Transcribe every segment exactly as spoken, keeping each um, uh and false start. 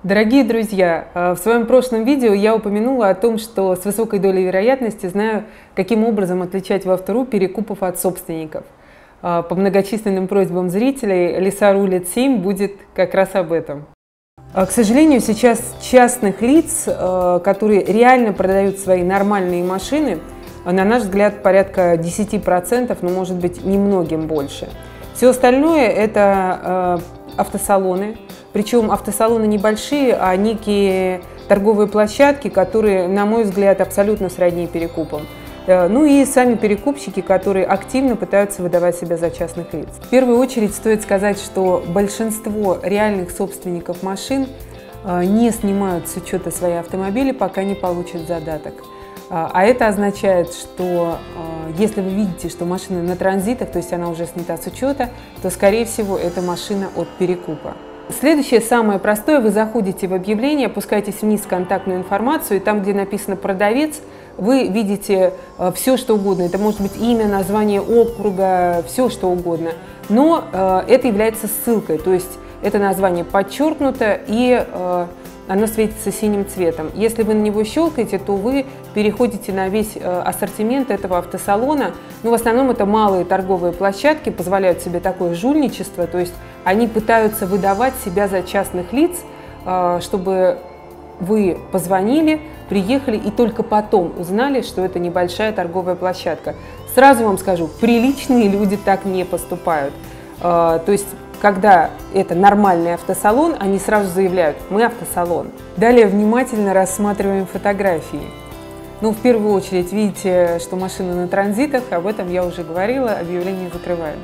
Дорогие друзья, в своем прошлом видео я упомянула о том, что с высокой долей вероятности знаю, каким образом отличать в Автору перекупов от собственников. По многочисленным просьбам зрителей Лиса рулит семь будет как раз об этом. К сожалению, сейчас частных лиц, которые реально продают свои нормальные машины, на наш взгляд, порядка десяти процентов, но может быть немногим больше. Все остальное – это автосалоны. Причем автосалоны небольшие, а некие торговые площадки, которые, на мой взгляд, абсолютно сродни перекупам. Ну и сами перекупщики, которые активно пытаются выдавать себя за частных лиц. В первую очередь стоит сказать, что большинство реальных собственников машин не снимают с учета свои автомобили, пока не получат задаток. А это означает, что если вы видите, что машина на транзитах, то есть она уже снята с учета, то, скорее всего, это машина от перекупа. Следующее, самое простое, вы заходите в объявление, опускаетесь вниз в контактную информацию, и там, где написано «продавец», вы видите все, что угодно. Это может быть имя, название округа, все, что угодно. Но э, это является ссылкой, то есть это название подчеркнуто, и э, оно светится синим цветом. Если вы на него щелкаете, то вы переходите на весь э, ассортимент этого автосалона. Ну, в основном это малые торговые площадки, позволяют себе такое жульничество, то есть они пытаются выдавать себя за частных лиц, э, чтобы вы позвонили, приехали и только потом узнали, что это небольшая торговая площадка. Сразу вам скажу, приличные люди так не поступают. Э, то есть когда это нормальный автосалон, они сразу заявляют: мы автосалон. Далее внимательно рассматриваем фотографии. Ну, в первую очередь, видите, что машина на транзитах, об этом я уже говорила, объявление закрываем.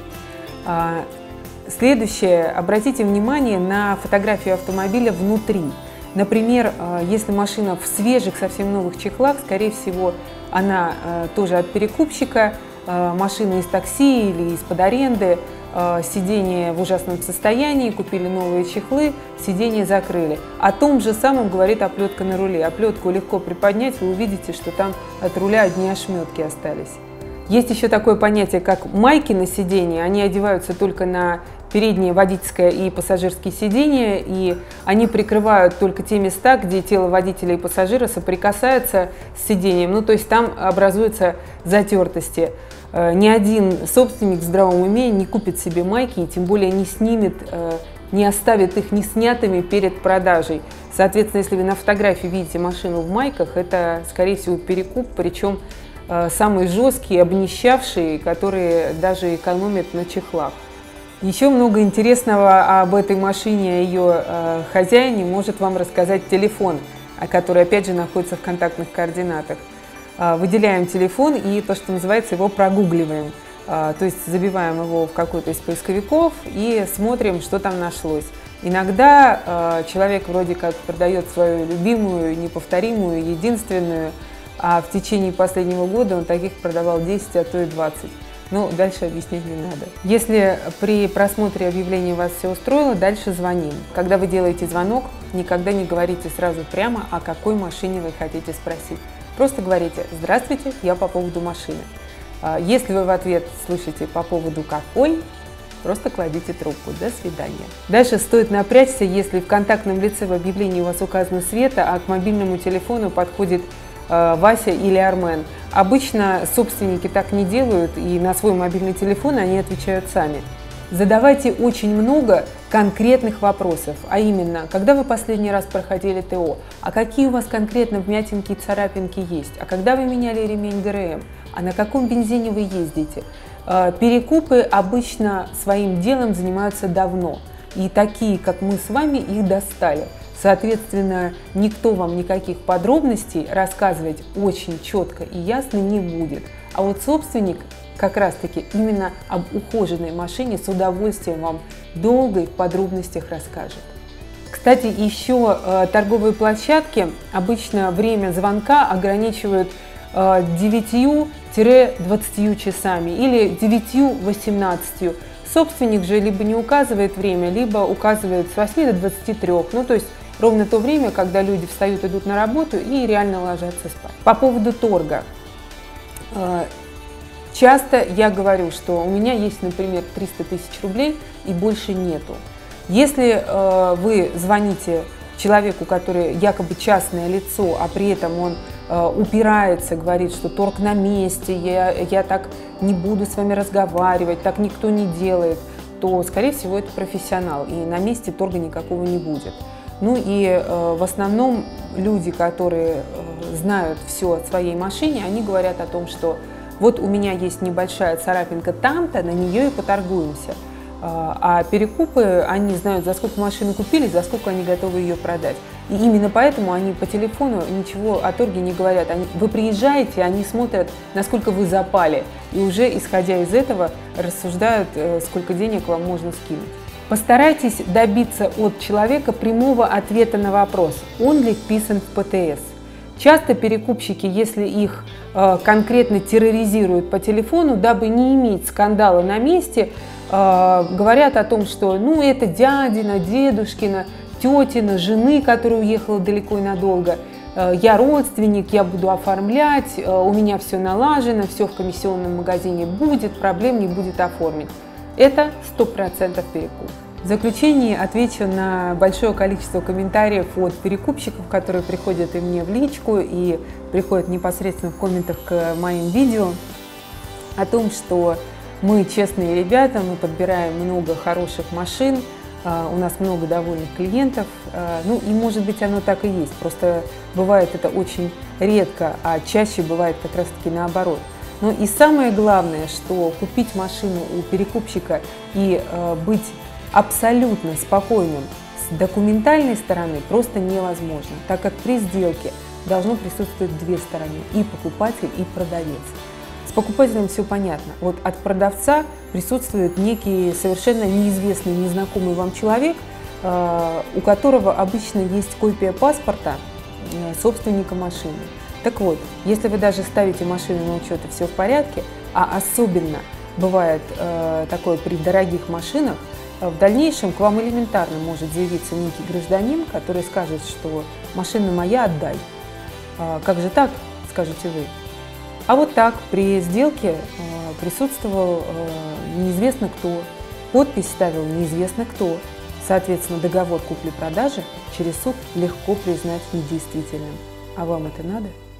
Следующее, обратите внимание на фотографию автомобиля внутри. Например, если машина в свежих, совсем новых чехлах, скорее всего, она тоже от перекупщика, машина из такси или из-под аренды, сиденье в ужасном состоянии, купили новые чехлы, сиденье закрыли. О том же самом говорит оплетка на руле. Оплетку легко приподнять, вы увидите, что там от руля одни ошметки остались. Есть еще такое понятие, как майки на сиденье. Они одеваются только на переднее водительское и пассажирские сиденья, и они прикрывают только те места, где тело водителя и пассажира соприкасаются с сиденьем. Ну, то есть там образуются затертости. Ни один собственник в здравом уме не купит себе майки и тем более не снимет, не оставит их неснятыми перед продажей. Соответственно, если вы на фотографии видите машину в майках, это, скорее всего, перекуп, причем самые жесткие, обнищавшие, которые даже экономят на чехлах. Еще много интересного об этой машине и ее хозяине может вам рассказать телефон, который, опять же, находится в контактных координатах. Выделяем телефон и то, что называется, его прогугливаем. То есть забиваем его в какой-то из поисковиков и смотрим, что там нашлось. Иногда человек вроде как продает свою любимую, неповторимую, единственную, а в течение последнего года он таких продавал десять, а то и двадцать. Но дальше объяснять не надо. Если при просмотре объявления вас все устроило, дальше звоним. Когда вы делаете звонок, никогда не говорите сразу прямо, о какой машине вы хотите спросить. Просто говорите: «Здравствуйте, я по поводу машины». Если вы в ответ слышите «по поводу какой», просто кладите трубку. До свидания. Дальше стоит напрячься, если в контактном лице в объявлении у вас указана Света, а к мобильному телефону подходит Вася или Армен. Обычно собственники так не делают, и на свой мобильный телефон они отвечают сами. Задавайте очень много конкретных вопросов, а именно, когда вы последний раз проходили ТО, а какие у вас конкретно вмятинки и царапинки есть, а когда вы меняли ремень ГРМ, а на каком бензине вы ездите. Перекупы обычно своим делом занимаются давно, и такие, как мы с вами, их достали. Соответственно, никто вам никаких подробностей рассказывать очень четко и ясно не будет. А вот собственник как раз-таки именно об ухоженной машине с удовольствием вам долго и в подробностях расскажет. Кстати, еще э, торговые площадки обычно время звонка ограничивают э, девятью-двадцатью часами или девятью-восемнадцатью. Собственник же либо не указывает время, либо указывает с восьми до двадцати трёх. Ну, то есть ровно то время, когда люди встают, идут на работу и реально ложатся спать. По поводу торга. Часто я говорю, что у меня есть, например, триста тысяч рублей и больше нету. Если э, вы звоните человеку, который якобы частное лицо, а при этом он э, упирается, говорит, что торг на месте, я, я так не буду с вами разговаривать, так никто не делает, то, скорее всего, это профессионал, и на месте торга никакого не будет. Ну и э, в основном люди, которые э, знают все о своей машине, они говорят о том, что вот у меня есть небольшая царапинка там-то, на нее и поторгуемся. А перекупы, они знают, за сколько машину купили, за сколько они готовы ее продать. И именно поэтому они по телефону ничего о торге не говорят. Они, вы приезжаете, они смотрят, насколько вы запали, и уже, исходя из этого, рассуждают, сколько денег вам можно скинуть. Постарайтесь добиться от человека прямого ответа на вопрос, он ли вписан в Пэ Тэ Эс. Часто перекупщики, если их э, конкретно терроризируют по телефону, дабы не иметь скандала на месте, э, говорят о том, что ну, это дядина, дедушкина, тетина, жены, которая уехала далеко и надолго, э, я родственник, я буду оформлять, э, у меня все налажено, все в комиссионном магазине будет, проблем не будет оформить. Это сто процентов перекуп. В заключение отвечу на большое количество комментариев от перекупщиков, которые приходят и мне в личку, и приходят непосредственно в комментах к моим видео, о том, что мы честные ребята, мы подбираем много хороших машин, у нас много довольных клиентов. Ну и может быть оно так и есть, просто бывает это очень редко, а чаще бывает как раз таки наоборот. Но и самое главное, что купить машину у перекупщика и быть абсолютно спокойным с документальной стороны просто невозможно, так как при сделке должно присутствовать две стороны, и покупатель, и продавец. С покупателем все понятно. Вот от продавца присутствует некий совершенно неизвестный, незнакомый вам человек, у которого обычно есть копия паспорта собственника машины. Так вот, если вы даже ставите машину на учет и все в порядке, а особенно бывает такое при дорогих машинах, в дальнейшем к вам элементарно может заявиться некий гражданин, который скажет, что машина моя, отдай. Как же так, скажете вы? А вот так при сделке присутствовал неизвестно кто, подпись ставил неизвестно кто. Соответственно, договор купли-продажи через суд легко признать недействительным. А вам это надо?